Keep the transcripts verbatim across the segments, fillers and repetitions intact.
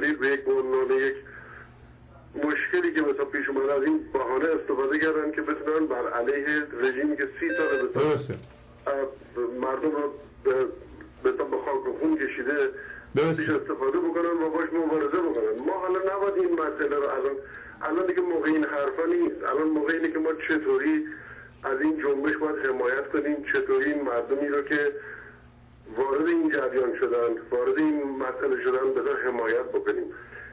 دلیل به یک عنوان یک مشکلی که مثلا پیش اومد از این بهانه استفاده کردن که بتونن بر علیه رژیمی که سی سال درسته مردم رو به به خاک و خون کشیده پیش استفاده بکنن و باش مبارزه بکنن. ما حالا نباید این مسئله رو الان الان دیگه موقع این حرفا نیست. الان موقع اینه که ما چطوری از این جنبش باید حمایت کنیم، چطوری این مردمی رو که وارد این جریان شدن، وارد این مسئله شدن بذار حمایت بکنیم.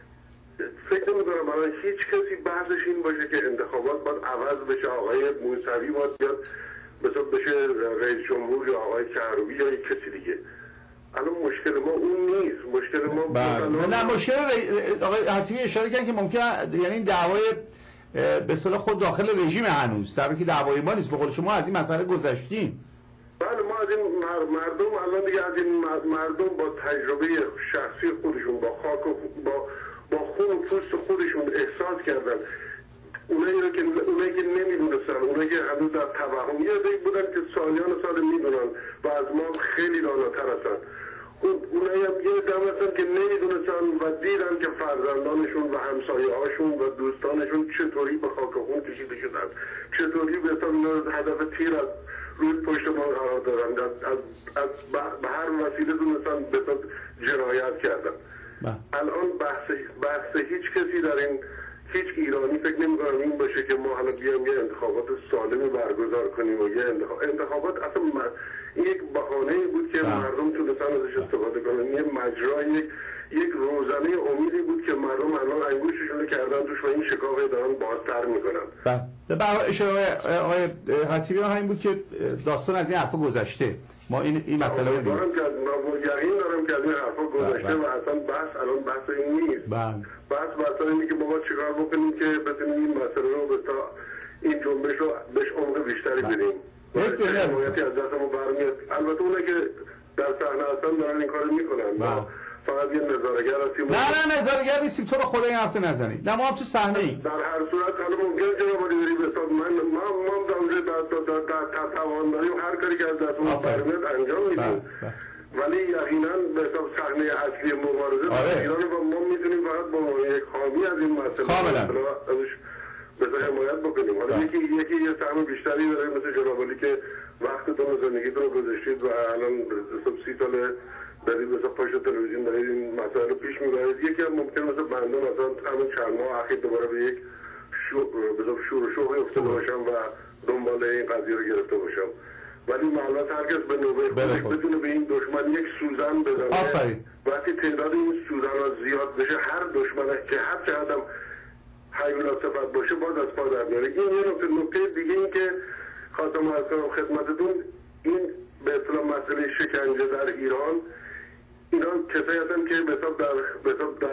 فکر نمی‌کنم الان هیچ کسی بحثش این باشه که انتخابات باید عوض بشه، آقای موسوی باید بیاد مثلا بشه رئیس جمهور یا آقای کهروی یا یک کسی دیگه. الان مشکل ما اون نیست. مشکل ما بله. نه مشکل آقای حتیمی اشاره کردن که ممکن یعنی دعوای به اصطلاح خود داخل رژیم هنوز در حالی که دعوای ما نیست. به قول شما از این مسئله گذشتیم. بله ما از این مردم الان دیگه از این مردم با تجربه شخصی خودشون با خاک و با با خون و پوست خودشون احساس کردن. اونایی رو که اونایی که نمیدونستن، اونایی که هنوز در توهم یه عده‌ای بودن که سالیان سال میدونن و از ما خیلی داناتر هستن. اونایی هم یه عده هستن که نمیدونستن و دیدن که فرزندانشون و همسایه هاشون و دوستانشون چطوری به خاک و خون کشیده شدن، چطوری به هدف تیر از روی پشت ما قرار دارن، از, از, از به هر وسیله دونستن به جنایت کردن. الان بحث بحث هیچ کسی در این هیچ ایرانی فکر نمی‌کنم این باشه که ما حالا بیایم یه انتخابات سالمی برگزار کنیم و یه انتخاب... انتخابات اصلا م... یک بهانه‌ای بود که مردم تونستن ازش استفاده کنن. یه مجرا یک یک روزنه امیدی بود که مردم الان انگوششون کردن توش و این شکافه دارن بازتر میکنن. بله. برای اشاره آقای حسیبی همین بود که داستان از این حرفا گذشته. ما این این مسئله رو دارم که ما یقین دارم که از این حرفا گذشته و اصلا بحث الان بحث این نیست. بله. بحث بحث اینه که ما چیکار بکنیم که بتونیم این مسئله رو به تا این جنبش رو بهش عمق بیشتری بدیم. یک حمایتی از دست ما برمیاد. البته اونایی که در صحنه هستن دارن این کارو میکنن. فقط یه نظارگر هستیم. نه نه نظارگر نیستیم. تو رو خدا این حرف نزنید. نه ما هم تو صحنه ایم. در هر صورت حالا ممکنه جناب علی بری بساد من ما ما در در در توانداری و هر کاری که از دست ما برمیاد انجام میدیم. ولی یقینا به حساب صحنه اصلی مبارزه در ایران و ما میتونیم فقط با یک حامی از این مسئله کاملا ازش بذار حمایت بکنیم. حالا یکی یکی یه سهم بیشتری داره مثل جناب علی که وقتتون و زندگیتون رو گذاشتید و الان سی ساله دارید مثلا پشت تلویزیون دارید این مسائل رو پیش میبرید. یکی هم ممکن مثلا بنده مثلا همین چند ماه اخیر دوباره به یک شور و شوقی افتاده باشم و دنبال این قضیه رو گرفته باشم. ولی معلومات هرکس به نوبه خودش بتونه به این دشمن یک سوزن بزنه. وقتی تعداد این سوزن ها زیاد بشه هر دشمنش که هر چقدر هم حیولات صفت باشه باز از پا در میاره. این یه نکته نکته دیگه این که خواستم از کنم خدمتتون این به اصطلاح مسئله شکنجه در ایران اینا کسایی هستن که به حساب در به حساب در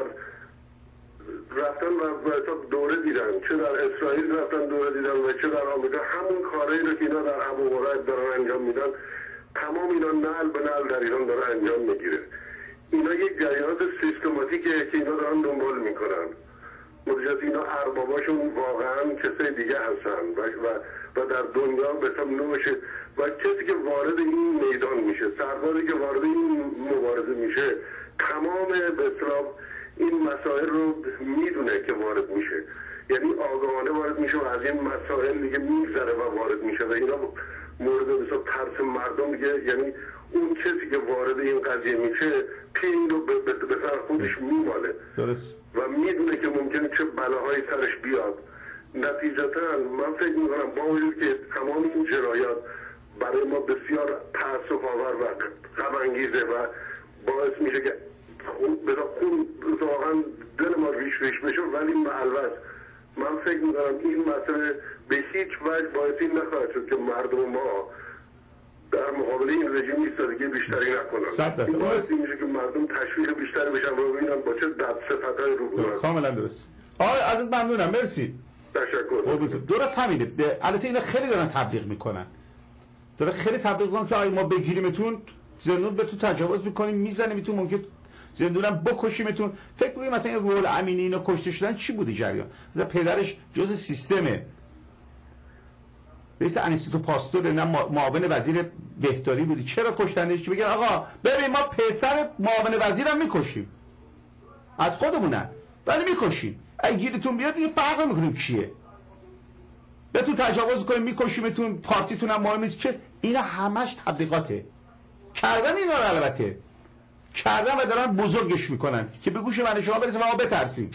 رفتن و به حساب دوره دیدن، چه در اسرائیل رفتن دوره دیدن و چه در آمریکا. همون کارهایی رو که اینا در ابو غریب دارن انجام میدن تمام اینا نعل به نعل در ایران داره انجام میگیره. اینا یک جریانات سیستماتیکه که اینا دارن دنبال میکنن. مدیریت اینا ارباباشون واقعا کسای دیگه هستن و و در دنیا به حساب نوشه و کسی که وارد این میدان میشه، سربازی که وارد این مبارزه میشه تمام به اصطلاح این مسائل رو میدونه که وارد میشه، یعنی آگاهانه وارد میشه و از این مسائل دیگه میگذره و وارد میشه و اینا مورد به اصطلاح ترس مردم دیگه، یعنی اون کسی که وارد این قضیه میشه پین رو به سر خودش میماله و میدونه که ممکنه چه بلاهایی سرش بیاد. نتیجتا من فکر میکنم با وجود که تمام این جرایات برای ما بسیار تأسف آور و غم انگیزه و باعث میشه که خون خون واقعا دل ما ریش ریش بشه، ولی البته من فکر میکنم این مسئله به هیچ وجه باعث این نخواهد شد که مردم ما در مقابل این رژیم ایستادگی بیشتری نکنن. این باعث میشه که مردم تشویق بیشتری بشن و ببینن با چه دد صفتای روبرو. کاملا درست. آقای ازت ممنونم، مرسی. تشکر. درست همینه. البته اینا خیلی دارن تبلیغ میکنن. داره خیلی تبلیغ میکنن که آی ما بگیریمتون زندون به تو تجاوز میکنیم میزنیمتون ممکن زندونم بکشیمتون. فکر کنید مثلا این رول امینی اینا کشته شدن چی بوده جریان؟ مثلا پدرش جزء سیستمه. رئیس انستیتو پاستور نه معاون وزیر بهداری بودی. چرا کشتنش؟ چی بگن آقا ببین ما پسر معاون وزیرم میکشیم. از خودمونن ولی میکشیم. اگه گیرتون بیاد دیگه فرق نمیکنیم کیه. بهتون تجاوز کنیم میکشیمتون، پارتیتون هم مهم نیست که. اینا همش تبلیغاته. کردن اینا رو البته کردن و دارن بزرگش میکنن که به گوش من شما برسه و ما بترسیم.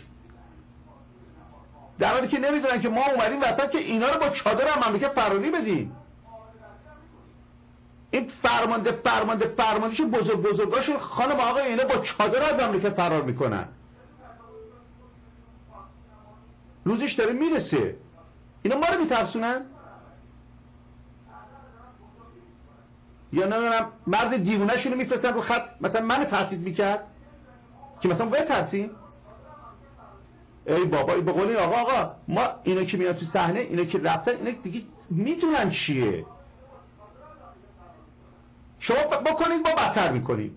در حالی که نمیدونن که ما اومدیم وسط که اینا رو با چادر هم مملکت فراری بدیم. این فرمانده فرمانده فرماندهشون بزرگ بزرگاشون خانم آقای اینا با چادر از مملکت فرار میکنن. روزش داره میرسه. اینا ما رو میترسونن؟ یا نمیدونم مرد دیوونه شونو میفرستن رو خط مثلا من تهدید میکرد که مثلا بترسیم. ای بابا به قول آقا آقا ما اینا که میان تو صحنه اینا که رفتن اینا دیگه میدونن چیه. شما بکنید ما بدتر میکنیم.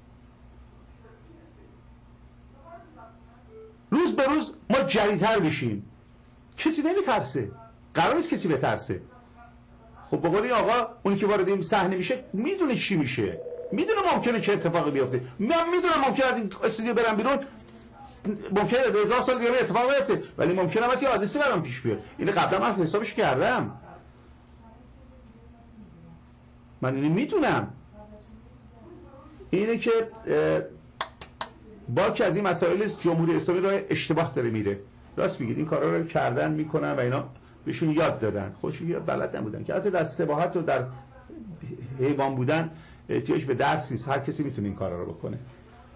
روز به روز ما جریتر میشیم. کسی نمیترسه. قرار نیست کسی بترسه. خب به قول آقا اونی که وارد این صحنه میشه میدونه چی میشه. میدونه ممکنه چه اتفاقی بیفته. من میدونم ممکنه از این استودیو برم بیرون ممکنه هزار سال دیگه اتفاق بیفته ولی ممکنه واسه حادثه برام پیش بیاد. اینو قبلا من حسابش کردم. من اینو میدونم. اینه که با که از این مسائل جمهوری اسلامی راه اشتباه داره میره. راست میگید این کارا رو کردن میکنن و اینا بهشون یاد دادن. خودشون یاد بلد نبودن که حتی در سباحت و در حیوان بودن احتیاج به درس نیست. هر کسی میتونه این کارا رو بکنه.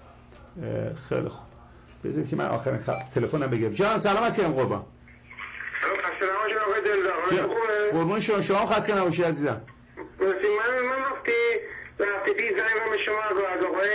خیلی خوب. بذارید که من آخرین خط تلفنم بگیرم. جان سلام علیکم قربان. خسته نباشید آقای دلدار. خوبه؟ قربون شما. شما خسته نباشید عزیزم. من من وقتی وقتی پیش زنگم به شما از آقای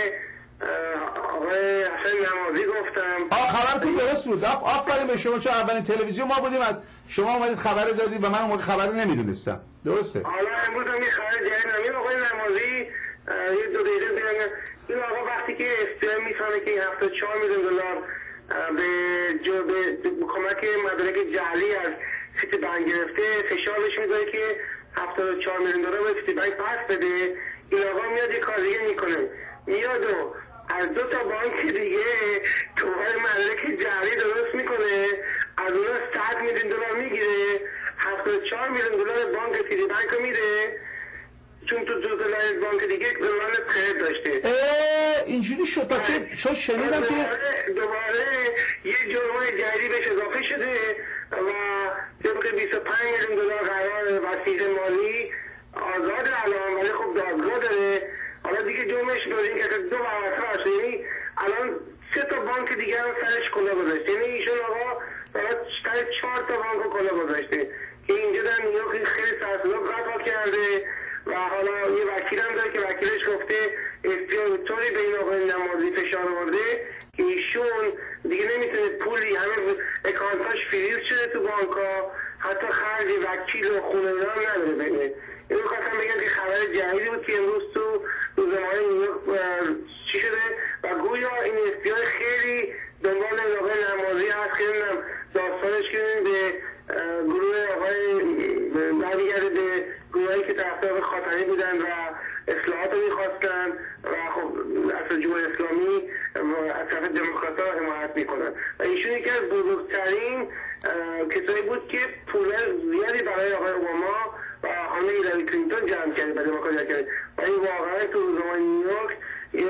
آقای حسن نمازی گفتم. آ خبرتون درست بود. آفرین به شما. چون اولین تلویزیون ما بودیم از شما اومدید خبر دادید و من اون خبر نمیدونستم. درسته؟ حالا امروز هم یه خبر جدید این آقای نمازی یه دو دقیقه بگم. این آقا وقتی که استعلام میکنه که هفتاد و چهار میلیون دلار به جو به کمک مدارک جعلی از سیتی بانک گرفته فشارش میذاره که هفتاد و چهار میلیون دلار به سیتی بانک پس بده. این آقا میاد یه کار دیگه میکنه. میاد و از دو تا بانک دیگه توهای مدارک جعلی درست میکنه. از اونها صد میلیون دلار میگیره. هفتاد و چهار میلیون دلار بانک سیتی بانک رو میده. چون تو دو دلار بانک دیگه دلار خرید داشته. اینجوری شد. بچه چون شنیدم که دوباره یه جرمای جدیدی بهش اضافه شده و طبق بیست و پنج میلیون دلار قرار وسیله مالی آزاد الان ولی خب دادگاه داره. حالا دیگه جرمش داره این که دو برابر شده. یعنی الان سه تا بانک دیگه هم سرش کلا گذاشته. یعنی ایشون آقا فقط سر چهار تا بانک کلا گذاشته که اینجا در نیویورک خیلی سرصدا قطع کرده و حالا یه وکیل هم داره که وکیلش گفته افتیار طوری به این آقای نمازی فشار آورده که ایشون دیگه نمیتونه پولی همه اکانتاش فریز شده تو بانک ها حتی خرج وکیل و خونه هم نداره بینه. اینو خواستم بگم که خبر جدیدی بود که امروز تو روزنامه نیویورک چی شده و گویا این افتیار خیلی دنبال آقای نمازی هست. خیلی هم داستانش که به گروه آقای برمیگرده به گروهایی که طرفدار خاتمی بودن و اصلاحات رو میخواستن و خب اصلا جمهوری اسلامی از طرف دموکرات‌ها حمایت میکنن و ایشون یکی از بزرگترین کسایی بود که پول زیادی برای آقای اوباما و خانم هیلاری کلینتون جمع کرده و دموکرات کرده و این واقعا تو روزنامه نیویورک یه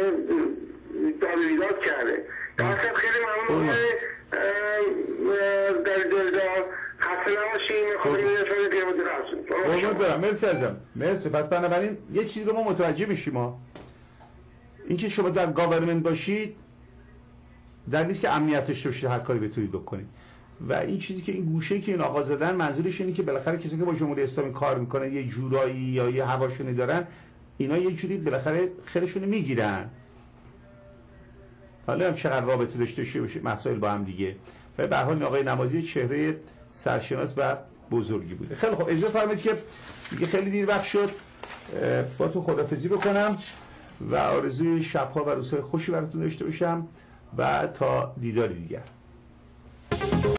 داد و بیداد کرده. در خیلی ممنون در دلدار. خسته نباشیم. خب این نشانه پیامد رسول. قربونت برم. مرسی ازم. مرسی. پس بنابراین یه چیزی رو ما متوجه میشیم ها. اینکه شما در گاورمنت باشید در نیست که امنیت داشته باشید هر کاری بتونید بکنید. و این چیزی که این گوشه‌ای که این آقا زدن منظورش اینه که بالاخره کسی که با جمهوری اسلامی کار میکنه یه جورایی یا یه هواشونی دارن اینا یه جوری بالاخره خیرشونو میگیرن. حالا هم چقدر رابطه داشته باشه مسائل با هم دیگه. و به هر حال آقای نمازی چهره سرشناس و بزرگی بوده. خیلی خب اجازه فرمایید که دیگه خیلی دیر وقت شد با تو خدافظی بکنم و آرزوی شب‌ها و روزهای خوشی براتون داشته باشم و تا دیداری دیگر.